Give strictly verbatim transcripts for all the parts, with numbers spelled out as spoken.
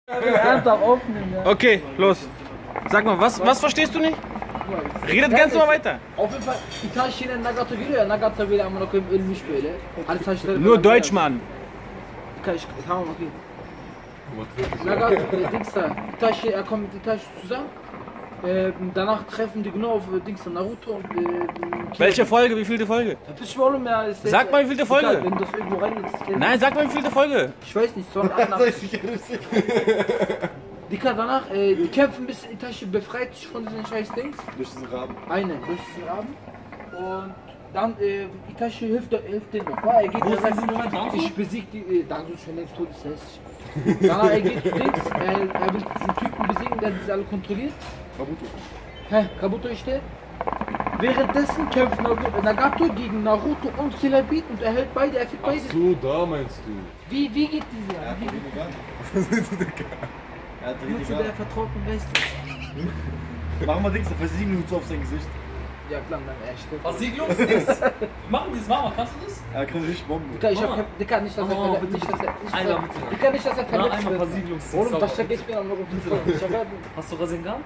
Ernsthaft aufnehmen, ja. Okay, los. Sag mal, was, was verstehst du nicht? Redet ganz normal weiter. Auf jeden Fall, İtalya yine Nagato geliyor ya, Nagato bile amına koyayım ölmüş böyle. Hani saçları Nur Deutsch, Mann. İtalya, tamam okay. Nagato, äh, Dings da, İtalya, er kommt mit İtalya zusammen. Äh, danach treffen die genau auf äh, Dings da, Naruto und äh, Welche Folge? Wie vielte Folge? Verpiss dich oğlum ya. Ist Sag mal, wie vielte Folge? Egal, wenn das irgendwo reingeht. Nein, sag mal, wie vielte Folge? Ich weiß nicht, zweihundertachtundachtzig. Dika danach, äh, die kämpfen bis Itachi befreit sich von diesen scheiß Dings. Durch diesen Raben. Eine, durch diesen Raben. Und dann, äh, Itachi hilft, hilft denen noch. Er geht, er sagt, ich besieg die, äh, Danzo ist schon längst tot, ist hässlich. Danach, er geht zu Dings, er, er will diesen Typen besiegen, der diese alle kontrolliert. Kabuto. Hä, Kabuto işte. Währenddessen kämpft Nagato gegen Naruto und Killer Beat und er hält beide, er führt beide. Ach so, da meinst du. Wie, wie geht diese? Er hat Wie, Rinnegan. Er hat nur zu der Rinnegan. vertrauten Weste. Machen wir Dings, versiegeln uns auf sein Gesicht. Ja klar, dann echt. Versiegelungsdings. Machen die das, Mama, kannst du das? Er kann richtig bomben. Dicker, ich hab kein, Dicker, nicht, dass er Oh, verletzt bitte. nicht, dass er, nicht, Einmal dass er, bitte. Dicker, nicht, dass er Na, verletzt einmal wird. Versiegelungsdings. Warum, das steckt ich mir am Logo. Ich hab Hast du Rasengan?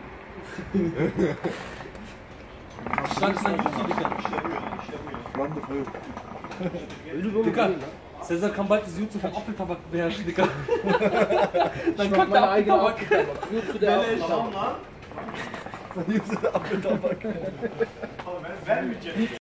Schlag es nach Jutsu, Dicker. Flammende Feuer. Dicker, Cesar kann bald das Jutsu vom Apfeltabak beherrschen, Dicker. Dann Ich mach kommt meine der eigene Apfeltabak. Apfeltabak. Nur zu der Apfeltabak. Hier ist der Apfeltabak.